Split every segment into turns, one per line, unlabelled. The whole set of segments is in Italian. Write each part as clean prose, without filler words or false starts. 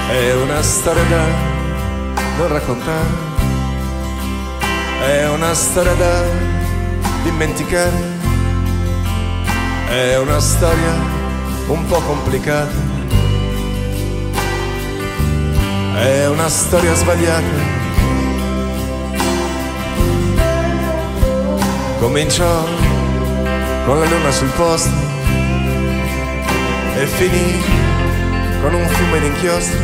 È una storia da non raccontare, è una storia da dimenticare, è una storia un po' complicata, è una storia sbagliata. Cominciò con la luna sul posto e finì con un fiume d'inchiostro.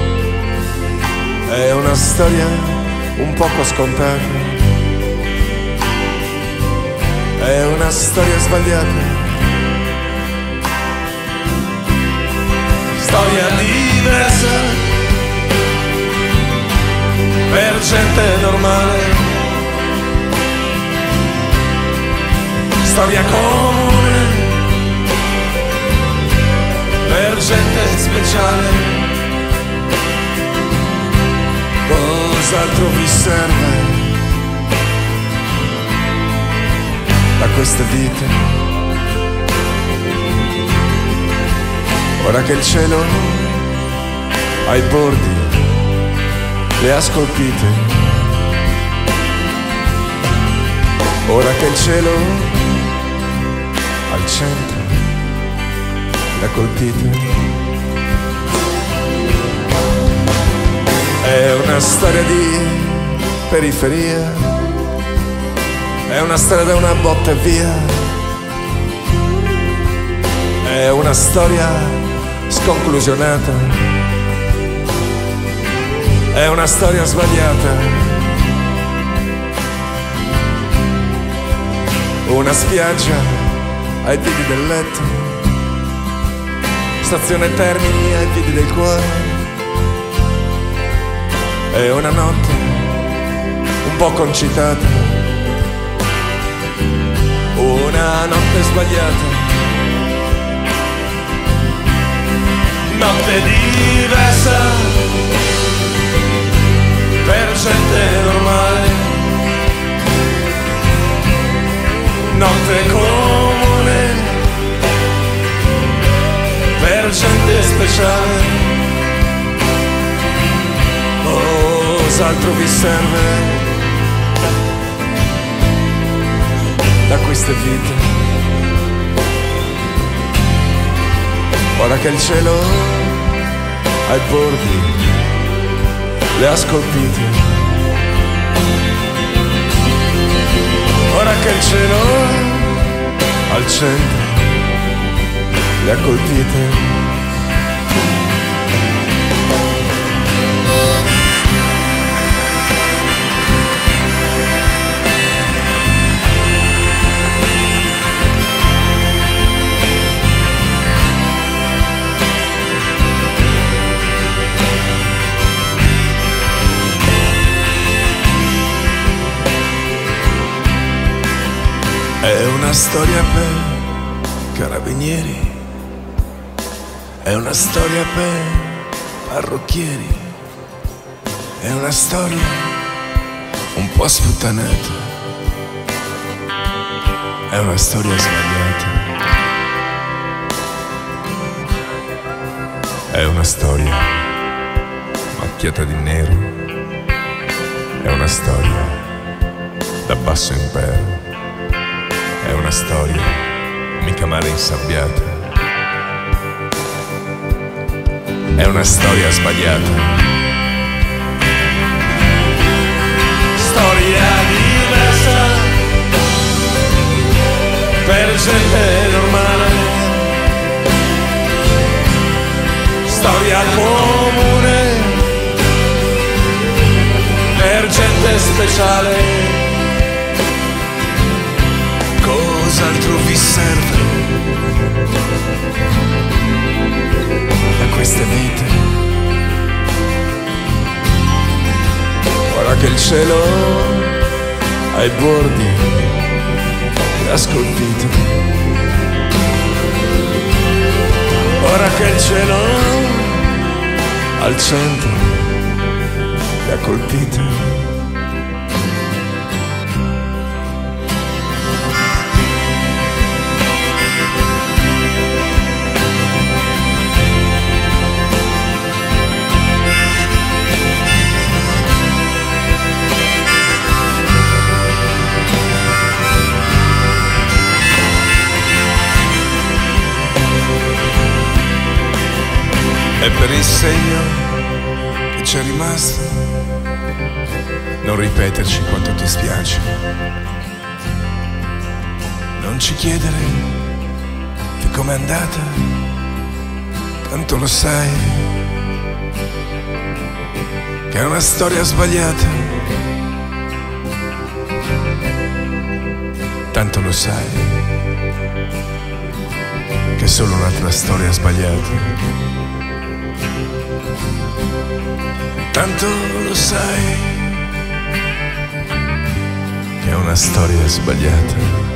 È una storia un poco scontata, è una storia sbagliata. Storia diversa per gente normale, storia comune per gente speciale. Cos'altro vi serve da questa vita? Ora che il cielo ai bordi le ha scolpite, ora che il cielo al centro le ha colpite. È una storia di periferia, è una storia da una botta e via, è una storia sconclusionata, è una storia sbagliata. Una spiaggia ai piedi del letto, stazione Termini ai piedi del cuore. È una notte un po' concitata, una notte sbagliata, notte diversa per gente normale, notte comune per gente speciale. Cos'altro vi serve da queste vite? Ora che il cielo ai bordi le ha scolpite, ora che il cielo al centro le ha colpite. È una storia per carabinieri, è una storia per parrucchieri, è una storia un po' sputtanata, è una storia sbagliata, è una storia macchiata di nero, è una storia da basso impero. È una storia mica male insabbiata, è una storia sbagliata. Storia diversa per gente normale, storia comune per gente speciale. Cos'altro vi serve da queste vite? Ora che il cielo ai bordi le ha scolpite, ora che il cielo al centro le ha colpite. il segno che c'è rimasto, non ripeterci quanto ti spiace, non ci chiedere che com'è andata, tanto lo sai che è una storia sbagliata, tanto lo sai che è solo un'altra storia sbagliata. Tanto lo sai che è una storia sbagliata.